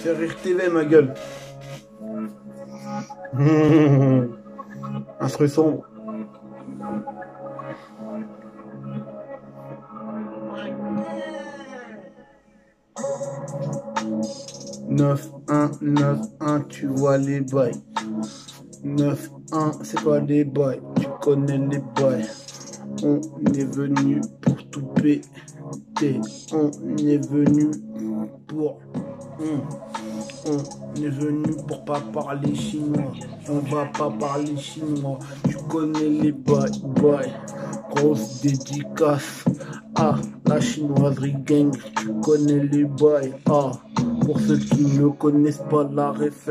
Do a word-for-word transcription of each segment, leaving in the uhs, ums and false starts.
C'est Rire T V, ma gueule. Instru sombre. neuf un, neuf un, tu vois les bails. neuf un, c'est quoi les bails? Tu connais les bails. On est venu pour tout péter. On est venu pour... On, on est venu pour pas parler chinois. On va pas parler chinois. Tu connais les bails, bails. Grosse dédicace à la chinoiserie gang. Tu connais les bails. Ah, pour ceux qui ne connaissent pas la ref.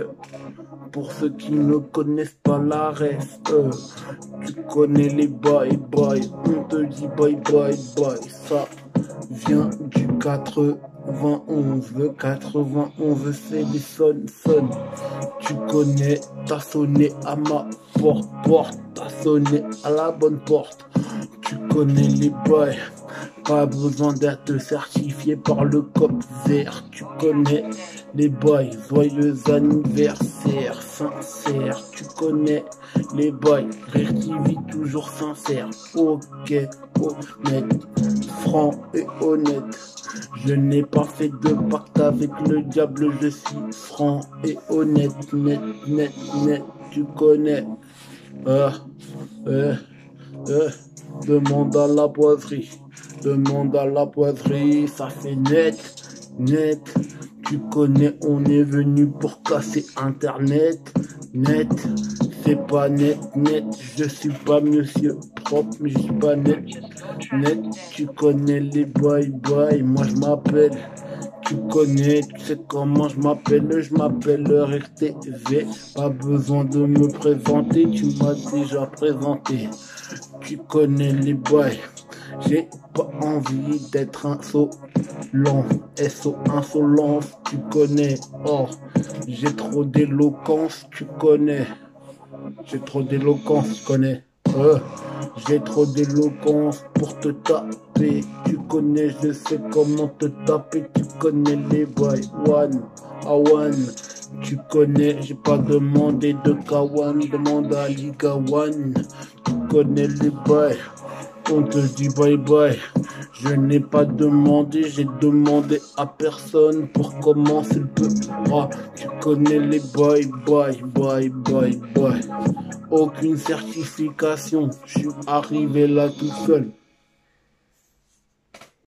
Pour ceux qui ne connaissent pas la ref, euh, tu connais les bye bye, on te dit bye bye bye. Ça vient du quatre-vingt-onze, le quatre-vingt-onze c'est les son son. Tu connais, t'as sonné à ma porte, porte, t'as sonné à la bonne porte. Tu connais les bails, pas besoin d'être certifié par le C O P vert. Tu connais les bails, joyeux anniversaire, sincère. Tu connais les bails, Rire T V toujours sincère. Ok, honnête, franc et honnête. Je n'ai pas fait de pacte avec le diable, je suis franc et honnête, net, net, net. Tu connais, euh, euh, euh. Demande à la boiserie, demande à la boiserie, ça fait net, net. Tu connais, on est venu pour casser internet, net. C'est pas net, net. Je suis pas monsieur propre, mais je suis pas net, net. Tu connais les bye bye, moi je m'appelle. Tu connais, tu sais comment je m'appelle, je m'appelle Rire T V. Pas besoin de me présenter, tu m'as déjà présenté. Tu connais les bails, j'ai pas envie d'être insolent, S O insolence, tu connais, oh, j'ai trop d'éloquence, tu connais, j'ai trop d'éloquence, tu connais, euh, j'ai trop d'éloquence pour te taper, tu connais, je sais comment te taper, tu connais les bails, one, à one. Tu connais, j'ai pas demandé de Kawan, demande à Liga One. Tu connais les bails, on te dit bye bye. Je n'ai pas demandé, j'ai demandé à personne pour commencer le peu. Ah, tu connais les bye bye, bye bye bye. Aucune certification, je suis arrivé là tout seul.